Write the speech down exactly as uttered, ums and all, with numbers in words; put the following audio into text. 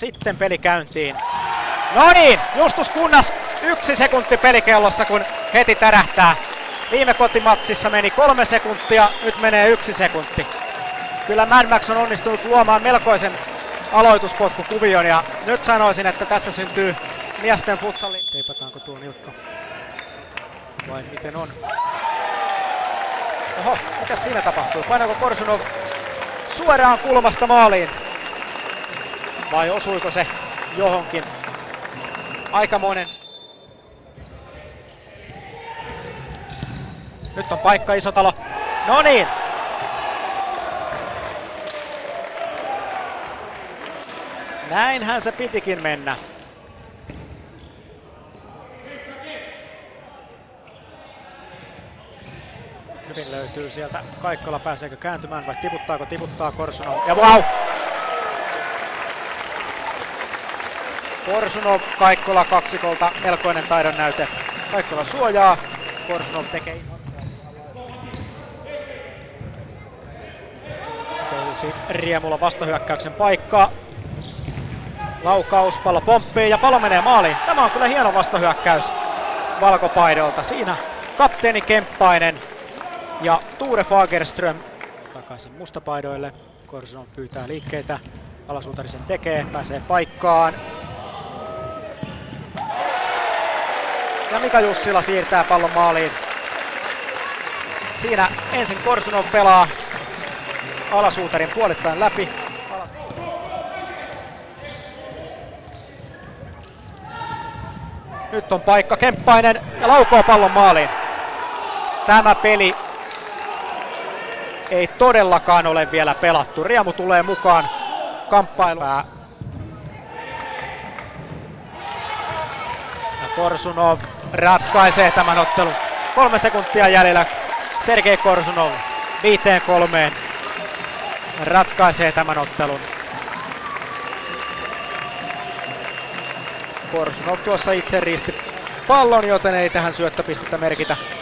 sitten peli käyntiin. No niin, Justus Kunnas yksi sekunti pelikellossa, kun heti tärähtää. Viime kotimatsissa meni kolme sekuntia, nyt menee yksi sekunti. Kyllä Mad Max on onnistunut luomaan melkoisen aloituspotkukuvion ja nyt sanoisin, että tässä syntyy miesten futsalli. Teipataanko tuo nilkka? Vai miten on? Oho, mitä siinä tapahtuu? Painaako Korsunov suoraan kulmasta maaliin? Vai osuiko se johonkin? Aikamoinen. Nyt on paikka Isotalo. No niin. Näinhän se pitikin mennä. Hyvin löytyy sieltä. Kaikkola pääseekö kääntymään vai tiputtaako? Tiputtaa Korsunov. Ja vau! Wow! Korsunov, Kaikkola kaksikolta. Melkoinen taidon näyte. Kaikkola suojaa. Korsunov tekee ihan. Olisi riemulla vastahyökkäyksen paikka. Laukaus, pallo pomppii ja pallo menee maaliin. Tämä on kyllä hieno vastahyökkäys valkopaidolta. Siinä kapteeni Kemppainen ja Ture Fagerström takaisin mustapaidoille. Korsunov pyytää liikkeitä. Alasuutari sen tekee, pääsee paikkaan. Ja Mika Jussila siirtää pallon maaliin. Siinä ensin Korsunov pelaa Alasuutarin puolittain läpi. Nyt on paikka, Kemppainen ja laukoo pallon maaliin. Tämä peli ei todellakaan ole vielä pelattu. Riemu tulee mukaan kamppailuun. Ja Korsunov ratkaisee tämän ottelun. Kolme sekuntia jäljellä. Sergei Korsunov viiteen kolmeen ratkaisee tämän ottelun. Korsunov tuossa itse riisti pallon, joten ei tähän syöttöpistettä merkitä.